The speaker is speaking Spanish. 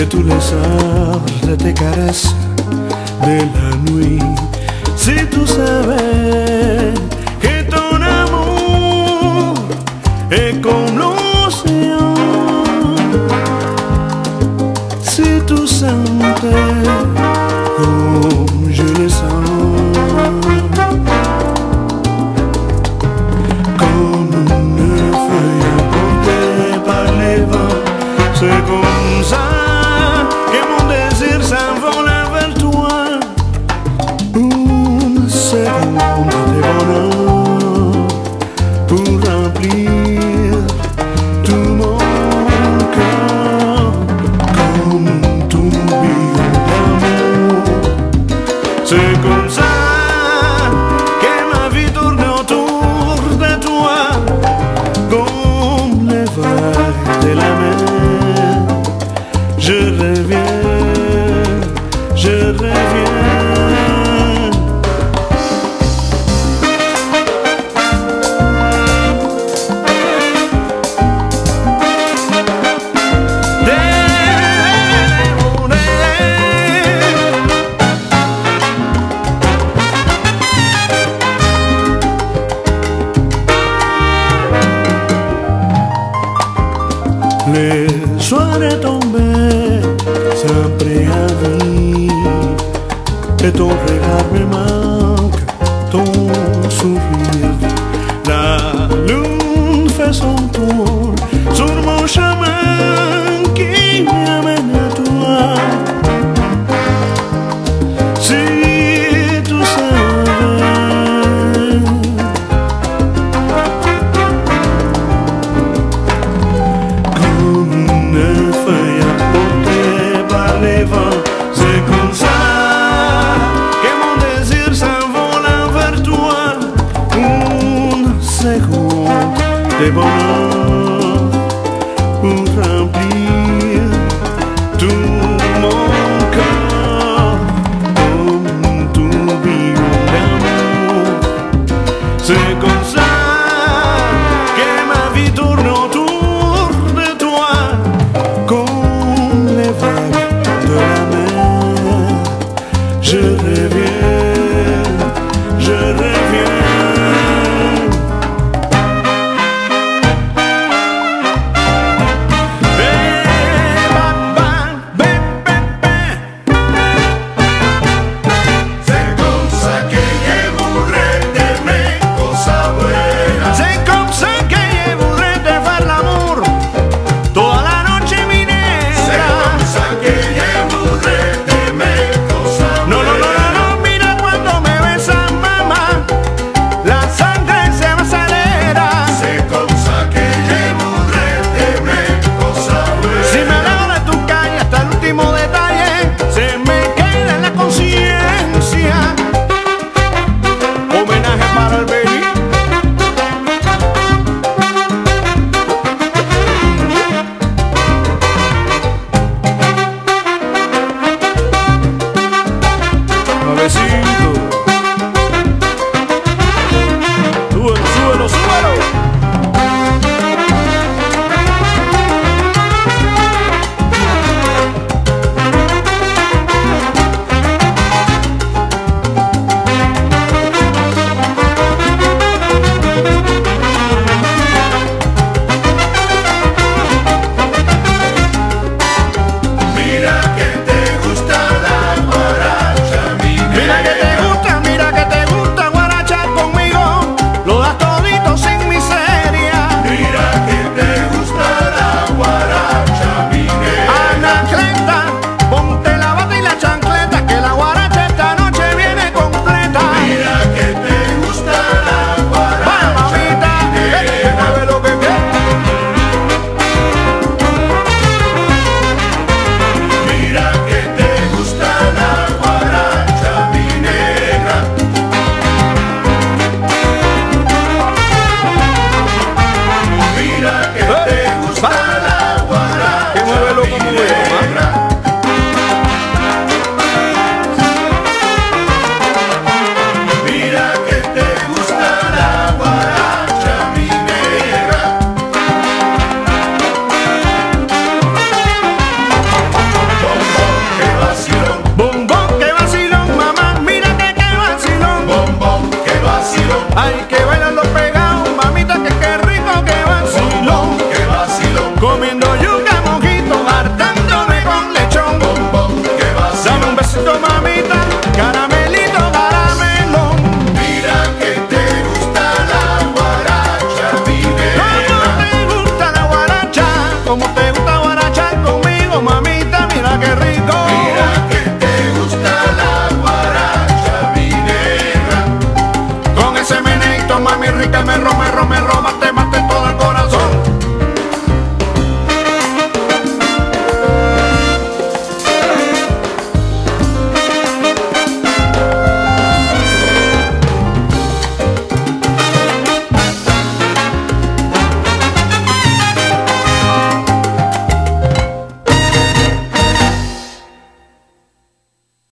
de tous les sorts, de tes caresses, de la nuit. Si tu savais que ton amour est comme l'océan, si tu sentais comme je le sens, comme une feuille emportée par les vents, c'est comme ça que mon désir s'envole vers toi. Une seconde de bonheur pour remplir tout mon cœur, comme un tourbillon d'amour. C'est comme ça que ma vie tourne autour de toi, comme les vagues de la mer. Je reviens, je reviens. Les soirées tombées sans préavis, et ton regard me manque, ton sourire. La lune fait son tour sur mon chemin qui m'amène à toi. Si tu savais comme une feuille emportée par les vents, c'est comme ça que mon désir s'envole vers toi. Une seconde de bonheur pour remplir tout mon cœur, comme un tourbillon d'amour. C'est comme ça que ma vie tourne autour de toi, comme les vagues de la mer. Je reviens, je reviens. C'est comme ça que je voudrais t'aimer, cosa buena. C'est comme ça que je voudrais te faire l'amour toda la noche, mi C'est negra. comme ça que je voudrais t'aimer, cosa No, no, no, buena. no, no, mira cuando me besas, mamá, la sangre se me acelera. C'est comme ça que je voudrais t'aimer, cosa Si me buena. alejo de tu calle hasta el último detalle, se me queda en la conciencia. Homenaje para el baby. Suavecito. Súbelo, súbelo, súbelo. Mira que te gusta la guaracha, mi Mira que te negra. gusta, mira que te gusta guarachar conmigo. Lo das todito sin miseria. Mira que te gusta la guaracha, mi negra. Anacleta, ponte la bata y la chancleta, que la guaracha esta noche viene completa. Mira que te gusta la Vaya guaracha, mamita, mi que negra. mueve lo que quiere. Mira que te gusta la guaracha, mi negra. Mira que te gusta la guaracha, Que muévelo mi como mueve, negra. Mira que te gusta la guaracha, mi negra. comiendo yuca mojito, hartándome con lechón. ¿Qué vas? Dame un besito, mamita, caramelito, caramelón. Mira que te gusta la guaracha, mi ¿Cómo nena. te gusta la guaracha? ¿Cómo te